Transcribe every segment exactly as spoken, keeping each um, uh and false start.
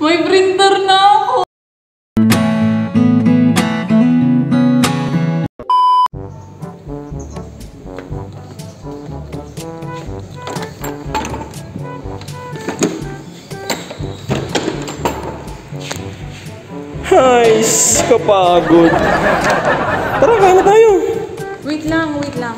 May printer na ako. Nice! Kapagod. Tara, kain na tayo. Wait lang, wait lang.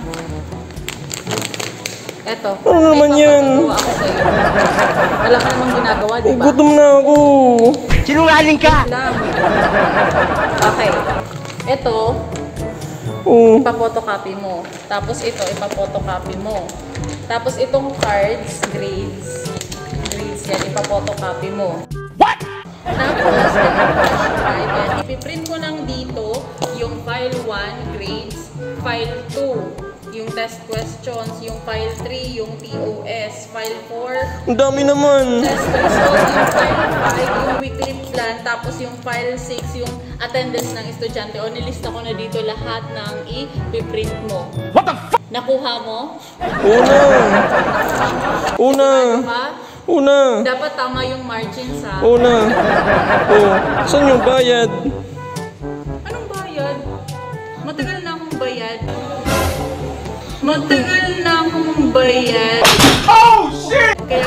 Eto. Ano naman yan? Ako sa'yo. Wala ka namang ginagawa, di Eh, ba? gutom na ako. Sinungaling ka! Wait lang. Okay. Eto, Oh. ipa-photocopy mo. Tapos ito, ipa-photocopy mo. Tapos itong cards, grades. Grades yan, ipa-photocopy mo. What? Tapos, ipiprint mo lang dito yung file one, grades, file two, yung test questions, yung file three, yung T O S, file four, Ang dami naman. test result, yung file five, yung weekly plan, tapos yung file six, yung attendance ng estudyante. O, nilista ko na dito lahat ng ipiprint mo. What the f***? Nakuha mo? Una. Una. Ha? Una. Dapat tama yung margins, ha? Una. Oh. Saan yung bayad? Anong bayad? Matagal na akong bayad. Matagal na akong bayad. Oh, shit! Kaya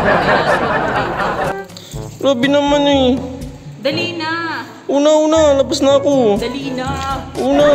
gawin Grabe naman eh. Dali na! Una, una. Labas na ako. Dali na! Una.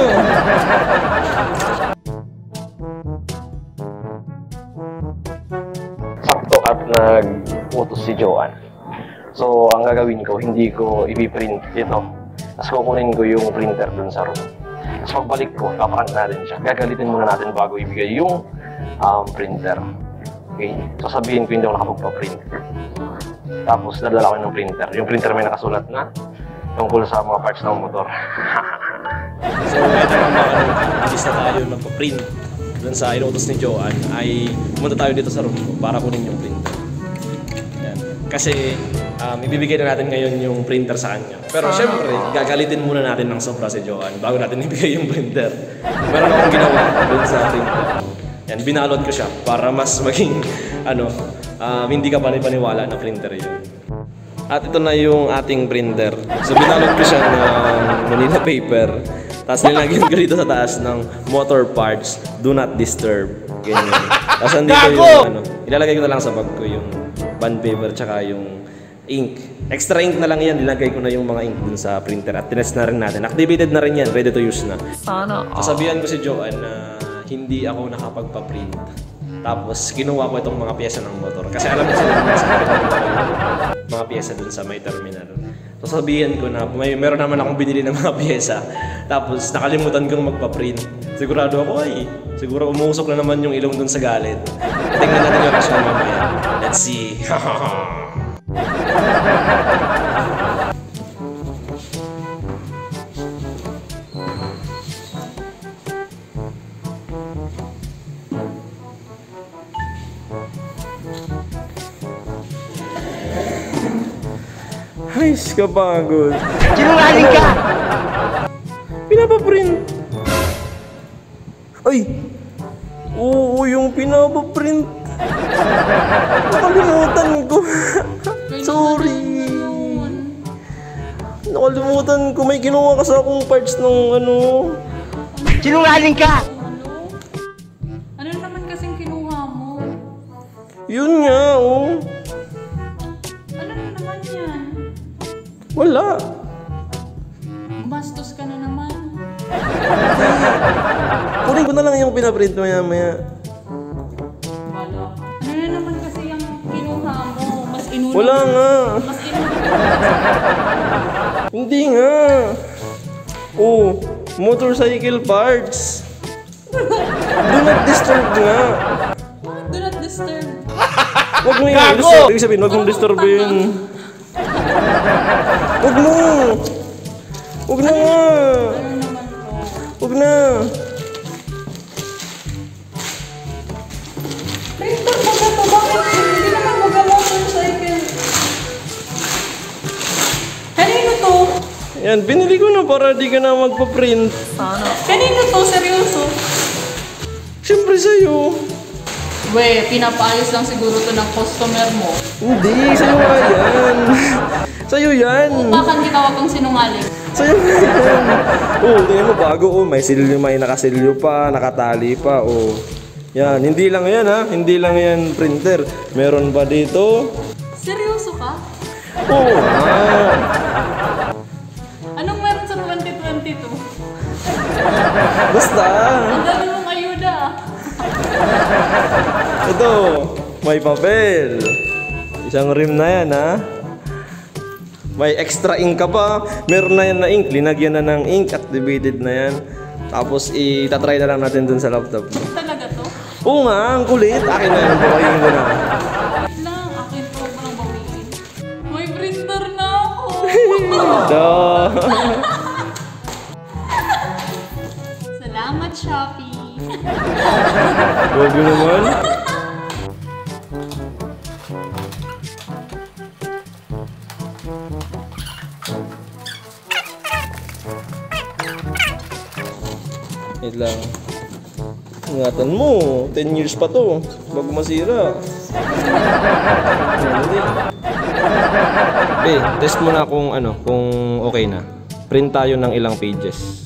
Sakto at nag-utos si Joanne. So, ang gagawin ko, hindi ko i-print ito. Tapos kukunin ko yung printer dun sa room. Tapos pagbalik ko, kaprank natin siya. Gagalitin muna natin bago ibigay yung um, printer. Okay? So, sabihin ko hindi ako nakapagpa-print. Tapos, dadala ko ng printer. Yung printer may nakasulat na tungkol sa mga parts ng motor. So, ito naman mga ano, alis na tayo magpa-print dun sa inutos ni Joanne ay pumunta tayo dito sa room ko para kunin yung printer. Yan. Kasi um, ibibigay na natin ngayon yung printer sa kanya. Pero syempre, gagalitin muna natin ng sobra si Joanne bago natin ibigay yung printer. Meron akong ginawa dun sa printer. Yan, binalot ko siya para mas maging ano, um, hindi ka panipaniwala na printer yun. At ito na yung ating printer. So binalot ko siya ng Manila paper. Tapos nilagyan ko dito sa taas ng motor parts, do not disturb. Ganyan. Tapos andito yung ano, ilalagay ko na lang sa bag ko yung bond paper tsaka yung ink. Extra ink na lang yan, nilagay ko na yung mga ink dun sa printer at tinest na rin natin. Activated na rin yan, ready to use na. Sana. Sasabihan ko si Joanne na hindi ako nakapagpa-print. Tapos kinuha ko itong mga pyesa ng motor. Kasi alam ko sila na sa mga pyesa dun sa may terminal. So sabihin ko na may meron naman akong binili ng mga pyesa. Tapos nakalimutan kong magpa-print. Sigurado ako ay siguro umusok na naman yung ilong dun sa galit. Tingnan natin yung reaction mamaya. Let's see. Ay, kapagod. Sinungaling ka! Pinapaprint. Ay! Oo, yung pinapaprint. Nakalimutan ko. Sorry. Nakalimutan ko. May kinuha kasi akong parts ng ano. Sinungaling ka! Ano naman kasing kinuha mo? Yun nga, oh. Ano na naman yan? Wala. Gumastos ka na naman. Kunin ko na lang yung pinaprint maya-maya. Wala. Ano na naman kasi yung kinuha mo? Mas inuna. Wala nga. Mas inuna. Hindi nga. Oh, motorcycle parts. Do not disturb nga. Bakit do not disturb? Huwag mo yung disturb. Ibig sabihin, huwag mong disturbin. Huwag mo. Huwag na nga. Ano naman to? Huwag na. Printer mo ba ito? Bakit hindi naman mag-motorcycle? Kanino to? Yan, binili ko na para di ka na magpa-print. Sana. Kanino to? Seryoso? Siyempre sa'yo. We, pinapaayos lang siguro to ng customer mo. Hindi, sa'yo nga yan. Sa'yo yan. Upakan kita, wag kang sinungaling. Sa'yo yan. Oo, tingnan mo bago. Oh, may silyo, may nakasilyo pa, nakatali pa. Oh. Yan, hindi lang yan ha. Hindi lang yan printer. Meron pa dito. Seryoso ka? Oo nga. Anong meron sa twenty twenty-two? Basta. Ang dami mong ayuda. Ito, may papel. Isang rim na yan ha. May extra ink ka pa. Meron na yan na ink. Linagyan na ng ink. Activated na yan. Tapos itatry na lang natin dun sa laptop. Talaga to? Oo nga, ang kulit. Akin na yan. Bawayin ko na. Wait lang, akin to ba nang bawiin? May printer na ako. Duh. Salamat, Shopee. Huwag yun naman. Wait lang. Ingatan mo. ten years pa to. Bago masira. Hindi. Eh, test mo na kung ano, kung okay na. Print tayo ng ilang pages.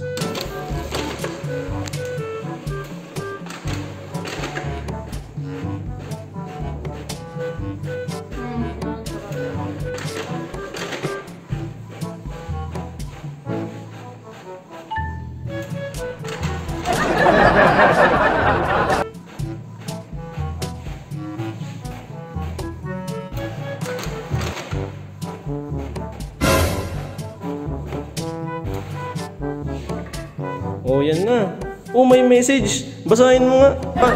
Oh, yan na. Oh, may message. Basahin mo nga. Ah.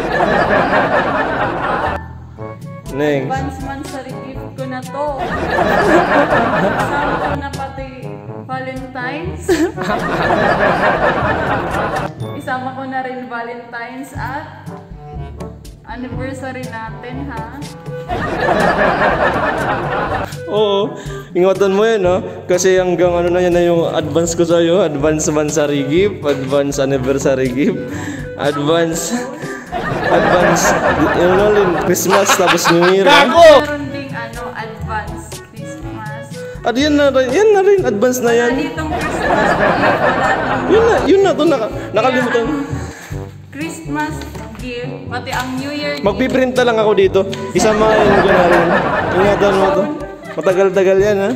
Next. Advance man sa gift ko na to. Kasama ko na pati Valentine's. Isama ko na rin Valentine's at anniversary natin, ha? Oo. Ingatan mo yan, ha? Kasi hanggang ano na yan na yung advance ko sa'yo. Advance monthsary gift, advance anniversary gift, advance... advance... Yun na rin, Christmas tapos New Year, ha? Meron ding ano, advance Christmas. At yan na rin, yan na rin, advance na yan. Wala ditong Christmas gift, wala ding Yun na, yun na to, naka, nakalimutan. Kaya ang Christmas gift, pati ang New Year gift. Magpiprint na lang ako dito. Isamahin ko na rin. Ingatan mo to. Matagal-tagal yan, ha?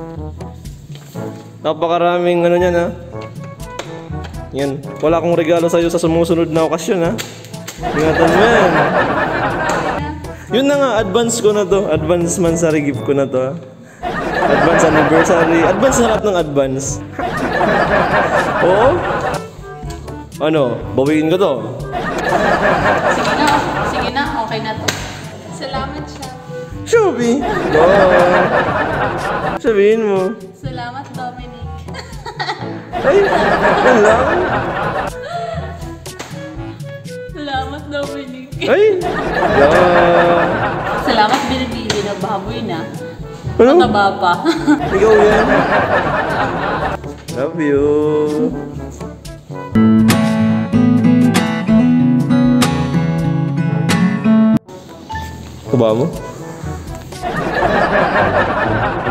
Napakaraming ano yan, ha? Yan. Wala akong regalo sa'yo sa sumusunod na okasyon, ha? Ingatan mo yan. Yun na nga, advance ko na to. Advance monthsary gift ko na to, ha? Advance anniversary. Advance na lahat ng advance. Oo? Ano? Bawiin ko to. Sige na, sige na, okay na to. Salamat siya. Shopee! Go! Sabihin mo. Salamat, Dominic. Ay! Yan lang. Salamat, Dominic. Ay! Yeah. Salamat, binibili na baboy na. Ano? Mataba pa. Ikaw yan. Love you. Taba mo?